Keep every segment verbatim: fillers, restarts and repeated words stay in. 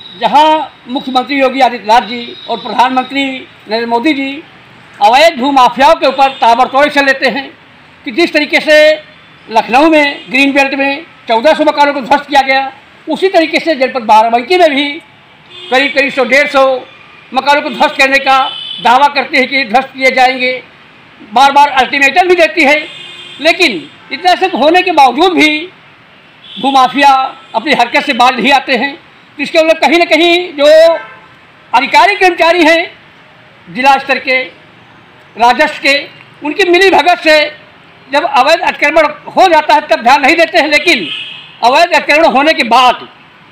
जहां मुख्यमंत्री योगी आदित्यनाथ जी और प्रधानमंत्री नरेंद्र मोदी जी अवैध भू माफियाओं के ऊपर ताबड़तोड़ एक्शन लेते हैं कि जिस तरीके से लखनऊ में ग्रीन बेल्ट में चौदह सौ मकानों को ध्वस्त किया गया, उसी तरीके से जनपद बाराबंकी में भी करीब करीब सौ डेढ़ सौ मकानों को ध्वस्त करने का दावा करते हैं कि ध्वस्त किए जाएंगे। बार बार अल्टीमेटम भी देती है, लेकिन इतना सब होने के बावजूद भी भूमाफिया अपनी हरकत से बाज नहीं आते हैं। तो इसके मतलब कहीं ना कहीं जो अधिकारी कर्मचारी हैं जिला स्तर के, राजस्व के, उनकी मिली भगत से जब अवैध अतिक्रमण हो जाता है तब ध्यान नहीं देते हैं, लेकिन अवैध अतिक्रमण होने के बाद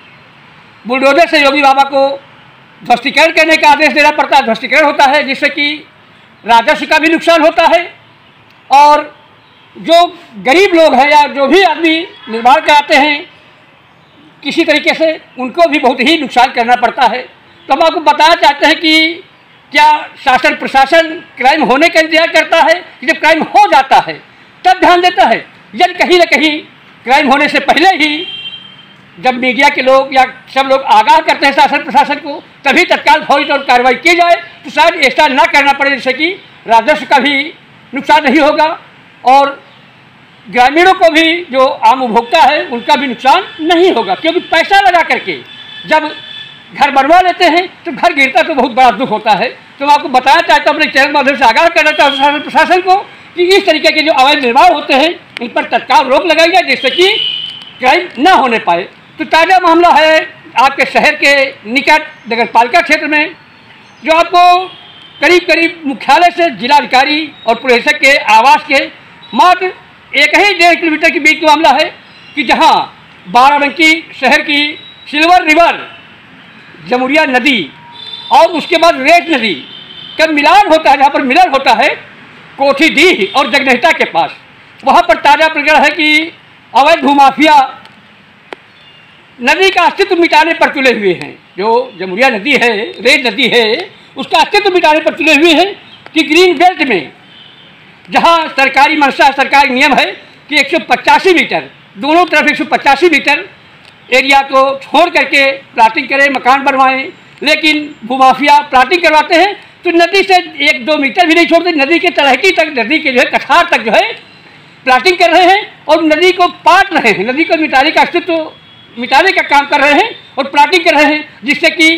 बुलडोजर से योगी बाबा को ध्वस्तीकरण करने का आदेश देना पड़ता है। ध्वस्तीकरण होता है जिससे कि राजस्व का भी नुकसान होता है और जो गरीब लोग हैं या जो भी आदमी निर्माण कराते हैं किसी तरीके से उनको भी बहुत ही नुकसान करना पड़ता है। तो हम आपको बताना चाहते हैं कि क्या शासन प्रशासन क्राइम होने का इंतजार करता है कि जब क्राइम हो जाता है तब ध्यान देता है, यदि कहीं ना कहीं क्राइम होने से पहले ही जब मीडिया के लोग या सब लोग आगाह करते हैं शासन प्रशासन को, तभी तत्काल फौरी तौर पर कार्रवाई की जाए तो शायद ऐसा ना करना पड़े, जिससे कि राजस्व का भी नुकसान नहीं होगा और ग्रामीणों को भी जो आम उपभोक्ता है उनका भी नुकसान नहीं होगा। क्योंकि पैसा लगा करके जब घर बनवा लेते हैं तो घर गिरता तो बहुत बड़ा दुख होता है। तो मैं आपको बताना चाहता हूँ, अपने चैनल माध्यम से आगाह करना चाहता हूँ शासन प्रशासन को कि इस तरीके के जो अवैध निर्माण होते हैं इन पर तत्काल रोक लगाई जाए, जिससे कि क्राइम ना होने पाए। तो ताज़ा मामला है आपके शहर के निकट नगर पालिका क्षेत्र में, जो आपको करीब करीब मुख्यालय से जिलाधिकारी और पुलिस के आवास के मात्र एक ही डेढ़ किलोमीटर के बीच का मामला है कि जहां बाराबंकी शहर की सिल्वर रिवर, जमुरिया नदी और उसके बाद रेत नदी का मिलान होता है, जहाँ पर मिलन होता है कोठी डी और जगनहिता के पास, वहाँ पर ताज़ा प्रकरण है कि अवैध भूमाफिया नदी का अस्तित्व मिटाने पर तुले हुए हैं। जो जमुरिया नदी है, रेत नदी है, उसका अस्तित्व मिटाने पर तुले हुए हैं कि ग्रीन बेल्ट में जहां सरकारी मंशा सरकारी नियम है कि एक सौ पचासी मीटर दोनों तरफ एक सौ पचासी मीटर एरिया को छोड़ करके प्लाटिंग करें, मकान बनवाएं, लेकिन भूमाफिया प्लाटिंग करवाते हैं तो नदी से एक दो मीटर भी नहीं छोड़ते, नदी के तलहटी तक, नदी के जो है कठार तक जो है प्लाटिंग कर रहे हैं और नदी को पाट रहे हैं, नदी को मिटाने का अस्तित्व मिटाने का काम कर रहे हैं और प्लाटिंग कर रहे हैं, जिससे कि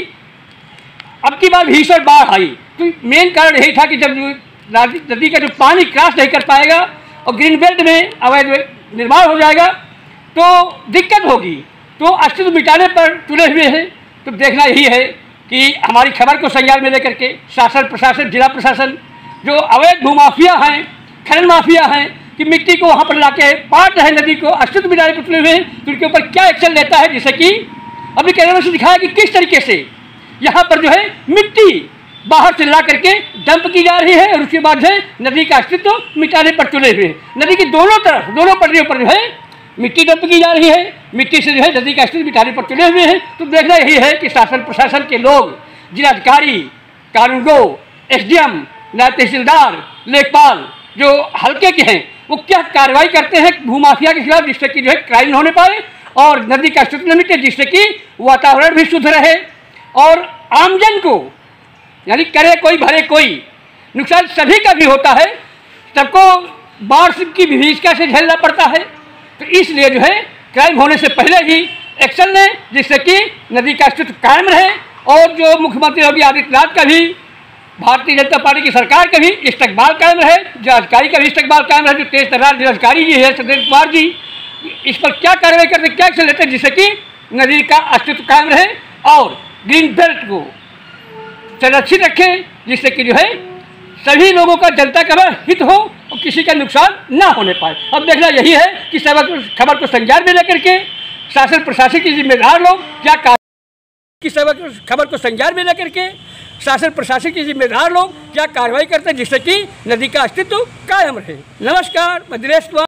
अब की बार भीषण बाढ़ आई। तो मेन कारण यही था कि जब नदी का जो पानी क्रॉस नहीं कर पाएगा और ग्रीन बेल्ट में अवैध निर्माण हो जाएगा तो दिक्कत होगी। तो अस्तित्व मिटाने पर तुले हुए हैं। तो देखना यही है कि हमारी खबर को संज्ञान में लेकर के शासन प्रशासन, जिला प्रशासन, जो अवैध भूमाफिया हैं, खनन माफिया हैं, कि मिट्टी को वहाँ पर लाके पाट रहे नदी को अस्तित्व मिटाने पर तुले हुए हैं, तो उनके ऊपर क्या एक्शन लेता है, जिससे कि अभी कैमरे से दिखाया कि किस तरीके से यहाँ पर जो है मिट्टी बाहर से ला करके डंप की जा रही है और उसके बाद जो है नदी का अस्तित्व मिटाने पर तुले हुए हैं। नदी की दोनों तरफ दोनों पटरियों पर जो है मिट्टी डंप की जा रही है, मिट्टी से जो है नदी का अस्तित्व मिटाने पर तुले हुए हैं। तो देखना यही है कि शासन प्रशासन के लोग, जिलाधिकारी, कानूनगो, एस डी एम, नायब तहसीलदार, लेखपाल जो हल्के के हैं वो क्या कार्रवाई करते हैं भूमाफिया के खिलाफ, जिससे कि जो है क्राइम होने पाए और नदी का अस्तित्व न मिटे, जिससे कि वातावरण भी शुद्ध रहे और आमजन को, यानी करे कोई भरे कोई, नुकसान सभी का भी होता है, सबको बाढ़ की विभीषिका से झेलना पड़ता है। तो इसलिए जो है क्राइम होने से पहले ही एक्शन लें, जिससे कि नदी का अस्तित्व कायम रहे और जो मुख्यमंत्री योगी आदित्यनाथ का भी, भारतीय जनता पार्टी की सरकार का भी इस्तकबाल कायम रहे, जिलाधिकारी का भी इस्तकबाल कायम रहे। जो तेज तर्रार जिलाधिकारी जी है सत्येंद्र कुमार जी, इस पर क्या कार्रवाई करते, क्या एक्शन लेते हैं, जिससे कि नदी का अस्तित्व कायम रहे और ग्रीन बेल्ट को संरक्षित रखें, जिससे कि जो है सभी लोगों का, जनता का हित हो और किसी का नुकसान ना होने पाए। अब देखना यही है कि खबर को संज्ञान में लेकर के शासन प्रशासन के जिम्मेदार लोग क्या की खबर को संज्ञान में लेकर के शासन प्रशासन के जिम्मेदार लोग क्या कार्रवाई करते हैं, जिससे कि नदी का अस्तित्व कायम रहे। नमस्कार, मैं दिनेश कुमार।